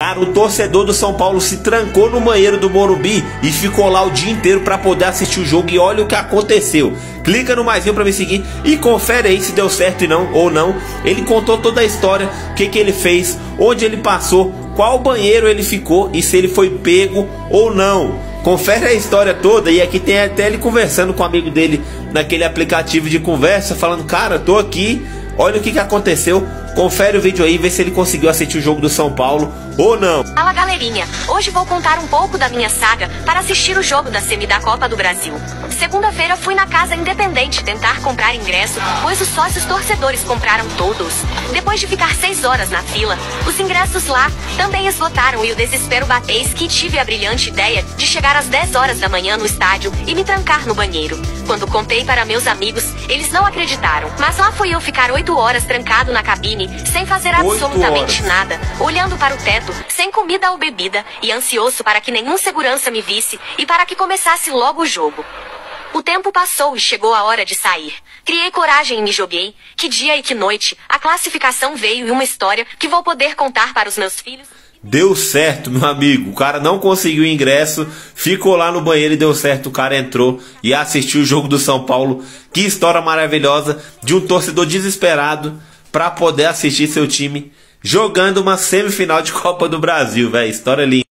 Cara, o torcedor do São Paulo se trancou no banheiro do Morumbi e ficou lá o dia inteiro para poder assistir o jogo, e olha o que aconteceu. Clica no mais para me seguir e confere aí se deu certo ou não. Ele contou toda a história, o que ele fez, onde ele passou, qual banheiro ele ficou e se ele foi pego ou não. Confere a história toda, e aqui tem até ele conversando com um amigo dele naquele aplicativo de conversa, falando: cara, tô aqui, olha o que aconteceu. Confere o vídeo aí e vê se ele conseguiu assistir o jogo do São Paulo ou não. Fala, galerinha, hoje vou contar um pouco da minha saga para assistir o jogo da semi da Copa do Brasil. Segunda-feira fui na Casa Independente tentar comprar ingresso, pois os sócios torcedores compraram todos. Depois de ficar 6 horas na fila, os ingressos lá também esgotaram e o desespero bateu, que tive a brilhante ideia de chegar às 10 horas da manhã no estádio e me trancar no banheiro. Quando contei para meus amigos, eles não acreditaram, mas lá fui eu ficar 8 horas trancado na cabine, sem fazer absolutamente nada, olhando para o teto, sem comida ou bebida, e ansioso para que nenhum segurança me visse e para que começasse logo o jogo. O tempo passou e chegou a hora de sair. Criei coragem e me joguei. Que dia e que noite. A classificação veio e uma história que vou poder contar para os meus filhos. Deu certo, meu amigo. O cara não conseguiu ingresso, ficou lá no banheiro e deu certo. O cara entrou e assistiu o jogo do São Paulo. Que história maravilhosa de um torcedor desesperado para poder assistir seu time jogando uma semifinal de Copa do Brasil, velho. História linda.